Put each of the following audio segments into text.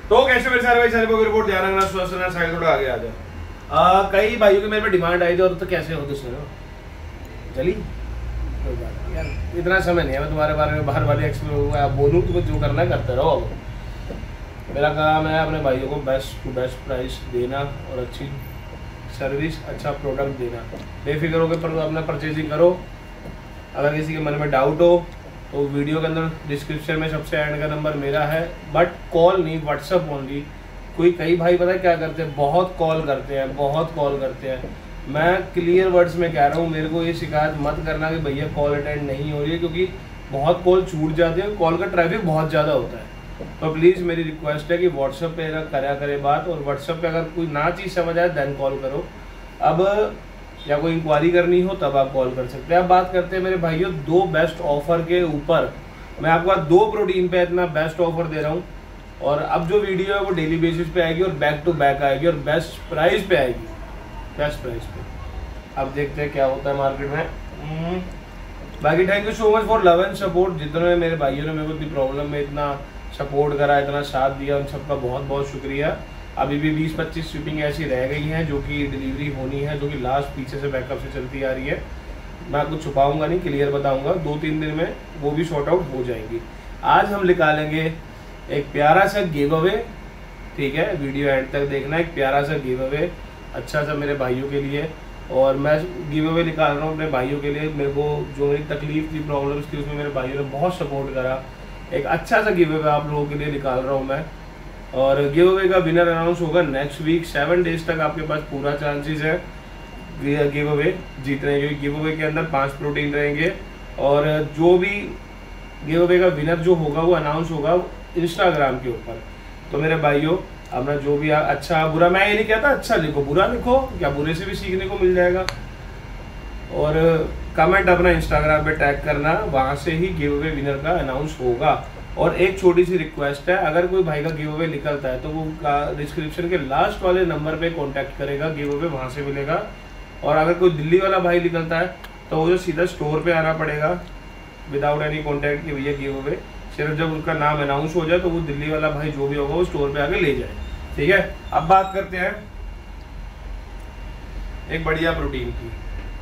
तो कैसे मेरे सारे भाई सारे को रिपोर्ट ध्यान रखना, स्वस्थ रहना, साइड थोड़ा आगे आ जाए। कई भाइयों के मेरे पे डिमांड आई थी और तो कैसे हो तो सुनो चली कोई बात नहीं यार, इतना समय नहीं है मैं तुम्हारे बारे में बाहर वाले एक्सप्लोर आप बोलूँ तो जो करना है करते रहो। अब मेरा काम है अपने भाइयों को बेस्ट टू बेस्ट प्राइस देना और अच्छी सर्विस, अच्छा प्रोडक्ट देना। बेफिक्र होकर पर अपना परचेजिंग करो। अगर किसी के मन में डाउट हो तो वीडियो के अंदर डिस्क्रिप्शन में सबसे एंड का नंबर मेरा है, बट कॉल नहीं, व्हाट्सअप ओनली। कोई कई भाई पता है क्या करते हैं, बहुत कॉल करते हैं। मैं क्लियर वर्ड्स में कह रहा हूँ, मेरे को ये शिकायत मत करना कि भैया कॉल अटेंड नहीं हो रही है, क्योंकि बहुत कॉल छूट जाती है, कॉल का ट्रैफिक बहुत ज़्यादा होता है। तो प्लीज़ मेरी रिक्वेस्ट है कि व्हाट्सअप पे करा करे बात, और व्हाट्सअप पे अगर कोई ना चीज़ समझ आए देन कॉल करो। अब या कोई इंक्वायरी करनी हो तब आप कॉल कर सकते हैं। अब बात करते हैं मेरे भाइयों 2 बेस्ट ऑफर के ऊपर। मैं आपको 2 प्रोटीन पे इतना बेस्ट ऑफर दे रहा हूँ, और अब जो वीडियो है वो डेली बेसिस पे आएगी और बैक टू बैक आएगी और बेस्ट प्राइस पे आएगी, बेस्ट प्राइस पे। अब देखते हैं क्या होता है मार्केट में। बाकी thank you so much for love and support. जितने मेरे भाइयों ने मेरे को इतनी प्रॉब्लम में इतना सपोर्ट करा, इतना साथ दिया, उन सबका बहुत बहुत शुक्रिया। अभी भी 20-25 शिपिंग ऐसी रह गई हैं जो कि डिलीवरी होनी है, जो कि लास्ट पीछे से बैकअप से चलती आ रही है। मैं आपको छुपाऊंगा नहीं, क्लियर बताऊंगा, 2-3 दिन में वो भी शॉर्ट आउट हो जाएंगी। आज हम निकालेंगे एक प्यारा सा गिव अवे, ठीक है, वीडियो एंड तक देखना। एक प्यारा सा गिव अवे अच्छा सा मेरे भाइयों के लिए, और मैं गिव अवे निकाल रहा हूँ अपने भाइयों के लिए। मेरे को जो मेरी तकलीफ थी, प्रॉब्लम्स थी, उसमें मेरे भाइयों ने बहुत सपोर्ट करा। एक अच्छा सा गिव अवे आप लोगों के लिए निकाल रहा हूँ मैं, और गिव अवे का विनर अनाउंस होगा नेक्स्ट वीक। 7 डेज तक आपके पास पूरा चांसेस है गिव अवे जीतने के। गिव अवे के अंदर 5 प्रोटीन रहेंगे, और जो भी गिव अवे का विनर जो होगा वो अनाउंस होगा इंस्टाग्राम के ऊपर। तो मेरे भाइयों अपना जो भी अच्छा बुरा, मैं ये नहीं कहता अच्छा लिखो बुरा लिखो, क्या बुरे से भी सीखने को मिल जाएगा। और कमेंट अपना इंस्टाग्राम पे टैग करना, वहाँ से ही गिव अवे विनर का अनाउंस होगा। और एक छोटी सी रिक्वेस्ट है, अगर कोई भाई का गिव अवे निकलता है तो वो डिस्क्रिप्शन के लास्ट वाले नंबर पे कांटेक्ट करेगा, गिव अवे वहाँ से मिलेगा। और अगर कोई दिल्ली वाला भाई निकलता है तो वो जो सीधा स्टोर पे आना पड़ेगा विदाउट एनी कॉन्टैक्ट कि भैया गिव अवे। सिर्फ जब उसका नाम अनाउंस हो जाए तो वो दिल्ली वाला भाई जो भी होगा वो स्टोर पे आके ले जाए, ठीक है। अब बात करते हैं एक बढ़िया प्रोटीन की,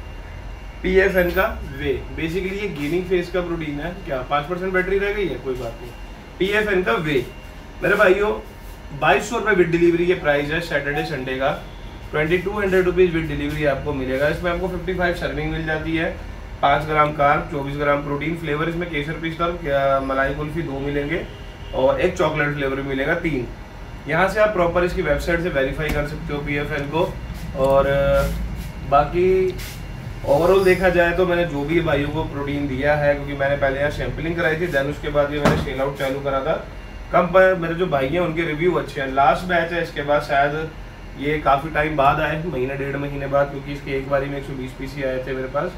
PFN का वे। बेसिकली ये गेनिंग फेज का प्रोटीन है। क्या 5% बैटरी रह गई है, कोई बात नहीं। PFN का वे मेरे भाइयों 2200 रुपये विद डिलीवरी के प्राइस है। सैटरडे संडे का 2200 रुपीज़ विद डिलीवरी आपको मिलेगा। इसमें आपको 55 सर्विंग मिल जाती है, 5 gram carb, 24 gram protein. Flavour इसमें केसर पिस्ता, मलाई कुल्फी 2 मिलेंगे, और एक चॉकलेट फ्लेवर भी मिलेगा 3। यहाँ से आप प्रॉपर इसकी वेबसाइट से वेरीफाई कर सकते हो PFN को। और बाकी ओवरऑल देखा जाए तो मैंने जो भी भाइयों को प्रोटीन दिया है, क्योंकि मैंने पहले यहाँ सैम्पलिंग कराई थी, देन उसके बाद ये मैंने सेल आउट चालू करा था। कम पर मेरे जो भाई हैं उनके रिव्यू अच्छे हैं। लास्ट बैच है, इसके बाद शायद ये काफ़ी टाइम बाद आए, महीना 1.5 महीने बाद, क्योंकि इसके एक बारी में 120 पीस ही आए थे मेरे पास।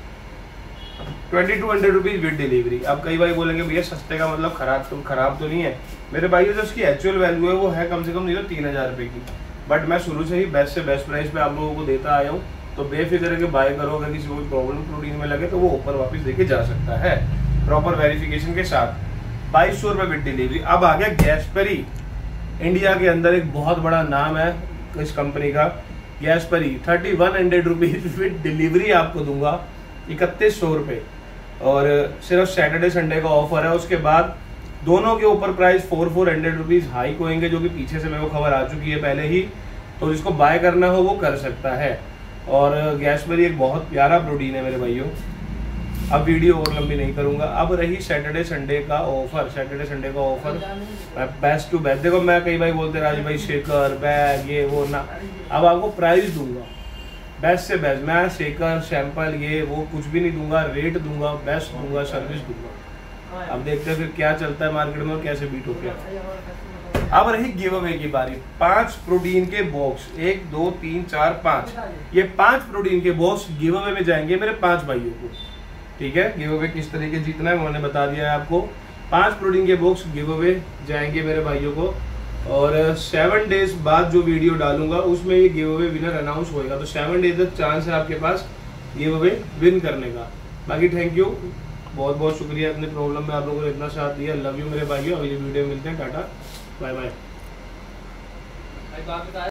2200 रुपीज़ विद डिलीवरी। अब कई भाई बोलेंगे भैया सस्ते का मतलब खराब तो नहीं है। मेरे भाइयों जो उसकी एक्चुअल वैल्यू है वो है कम से कम नहीं तो 3000 रुपये की, बट मैं शुरू से ही बेस्ट से बेस्ट प्राइस पे आप लोगों को देता आया हूँ। तो बेफिक्र के बाय करो, अगर किसी को प्रॉब्लम प्रोटीन में लगे तो वो ऊपर वापस देके जा सकता है प्रॉपर वेरिफिकेशन के साथ। 2200 रुपये विद डिलीवरी। अब आ गया गैस्पेरी। इंडिया के अंदर एक बहुत बड़ा नाम है इस कंपनी का, गैस्पेरी। 3100 रुपीज़ विद डिलीवरी आपको दूंगा, 3100 रुपये। और सिर्फ सैटरडे संडे का ऑफर है। उसके बाद दोनों के ऊपर प्राइस 400 रुपीज़ हाइक होंगे, जो कि पीछे से मेरे को खबर आ चुकी है पहले ही। तो जिसको बाय करना हो वो कर सकता है। और गैस्पेरी एक बहुत प्यारा प्रोटीन है मेरे भाइयों। अब वीडियो और लंबी नहीं करूंगा। अब रही सैटरडे संडे का ऑफर। सैटरडे संडे का ऑफर बेस्ट टू बेस्ट। देखो मैं कई भाई बोलते राजू भाई शेकर बैग ये वो ना, अब आपको प्राइस दूंगा बेस्ट से बेस्ट। मैं शेकर सैंपल ये वो कुछ भी नहीं दूंगा, रेट दूंगा, बेस्ट दूंगा, सर्विस दूंगा। अब देखते हैं फिर क्या चलता है मार्केट में और कैसे बीट हो गया। अब रही गिव अवे की बारी। 5 प्रोटीन के बॉक्स, 1 2 3 4 5, ये 5 प्रोटीन के बॉक्स गिव अवे में जाएंगे मेरे 5 भाइयों को, ठीक है। गिव अवे किस तरीके जीतना है मैंने बता दिया है आपको। 5 प्रोटीन के बॉक्स गिव अवे जाएंगे मेरे भाइयों को, और 7 डेज बाद जो वीडियो डालूंगा उसमें ये गिव अवे विनर अनाउंस होएगा। तो 7 डेज तक चांस है आपके पास गिव अवे विन करने का। बाकी थैंक यू, बहुत बहुत शुक्रिया अपने प्रॉब्लम में आप लोगों ने इतना साथ दिया। लव यू मेरे भाइयों। अगली वीडियो में मिलते हैं। Tata bye bye. एक बात बता